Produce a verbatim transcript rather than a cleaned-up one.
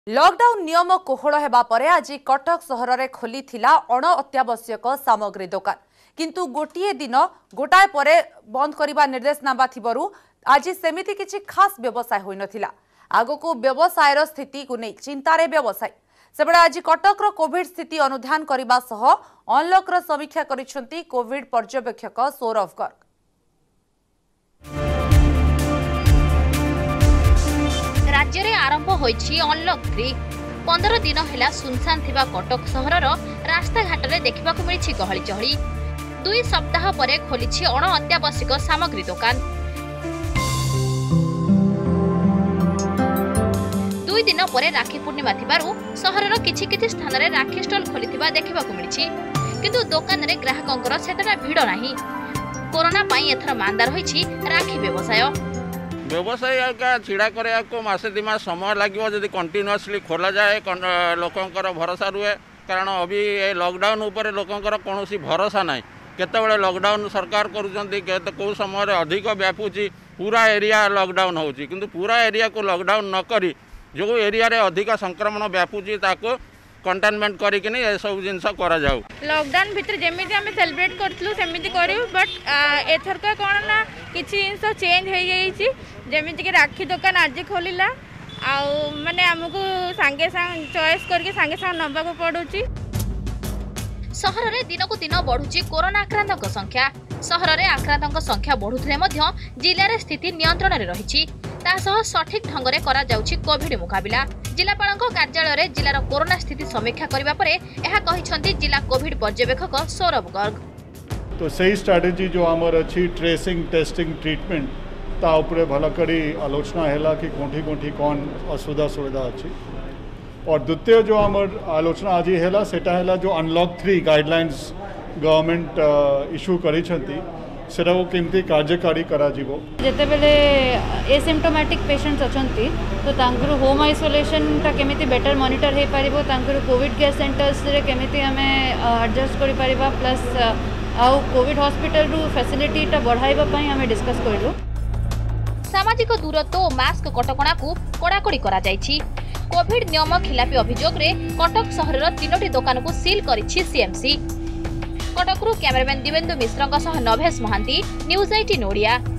Lockdown नियम कोहल हेबा परे आज कटक सहर में खोली थिला अण अत्यावश्यक सामग्री दुकान किंतु गोटे दिन गोटाए परे बंद करने निर्देश नाबा थिबरु आज सेमिति किछि खास व्यवसाय होई नथिला। आगको व्यवसायर स्थिति को नहीं चिंतारे व्यवसायी सेबळे आज कटक कोविड स्थिति अनुध्यान करने सह अनलॉक समीक्षा करिसेंती कोविड पर्यवेक्षक सौरभ गर्ग। राज्य में आरंभ होईछि अनलॉक थ्री पंद्रह दिन है सुनसान थिबा कटक सहरर रास्ता घाट में देखा मिली गहली चहली। दुई सप्ताह पर खोली अण अत्यावश्यक सामग्री दुकान। दुई दिन पर राखी पूर्णिमा थिबारु सहरर किछि किछि स्थान रे राखी स्टॉल खोलिथिबा देखा मिली किंतु दुकान रे ग्राहकंकर सेतटा भिड़ नाही। कोरोना पई एथर मांदा रहिछि राखी व्यवसाय। व्यवसाय का छिड़ा करने को मसे दि मास समय लगे जदि कंटिन्यूअसली खोला जाए लोकंकर भरोसा रुहे कारण अभी ये लॉकडाउन उपर लोकंकर कौन भरोसा ना केतबेले लॉकडाउन सरकार करुँच कौ समय अधिक व्यापुची पूरा एरिया लॉकडाउन होची किंतु पूरा एरिया को लॉकडाउन न करी जो एरिया रे अधिक संक्रमण व्यापुची ताको कंटेनमेंट करिकिनी ए सब जिनस करा जाऊ। लॉकडाउन भितर जेमिति हमें सेलिब्रेट करथलु सेमिति करियो बट एथर का कोन ना किछि जिनस चेंज हो जाईछि जेमिति कि राखी दुकान आज खोलिला आ माने हमकु संगे संग चॉइस करके संगे संग नबा को पडुची। सहर रे दिन को दिन बढ़ुची कोरोना आक्रांतक संख्या। सहर रे आक्रांतक संख्या बढ़ुथिले मध्य जिल्ला रे स्थिति नियंत्रण रे रहिछि तासह सठिक ढंग रे करा जाउछि कोविड मुकाबिला। जिलापालक कार्यालय रे जिलार कोरोना स्थिति समीक्षा करबा परे एहा कहिसंती जिला कोविड पर्यवेक्षक सौरभ गर्ग। तो सही स्ट्रेटजी जो हमर अछि ट्रेसिंग टेस्टिंग ट्रीटमेंट ता ऊपर भला करी आलोचना हैला कि कोठी कोठी कौन असुविधा सुविधा अछि और द्वितीय जो हमर आलोचना आज हैला सेटा हैला जो unlock three guidelines government issue करी छंती सेटा वो केमती कार्यकारी करा जीवो जेते बेले एसिम्प्टोमेटिक पेशेंट्स अछंती तो तांकुर होम आइसोलेशन ता केमिति बेटर मॉनिटर हे पारिबो तांकुर कोविड केयर सेंटर्स रे केमिति हमें एडजस्ट करि पारिबा प्लस आउ कोविड हॉस्पिटल रु फैसिलिटी ता बढ़ाइबा पई हमें डिस्कस करलु। सामाजिक दूरत्व और मास्क कटकणा को कड़ाकड़ी करा जायछि। कोविड नियम खिलाफी अभियोग रे कटक सहरर तीनोटी दुकान को सील करिछि सीएमसी। कटकरू कैमरामैन दिवेंदु मिश्रଙ୍କ सह नभेश महांती न्यूज़ अठारह ओडिया।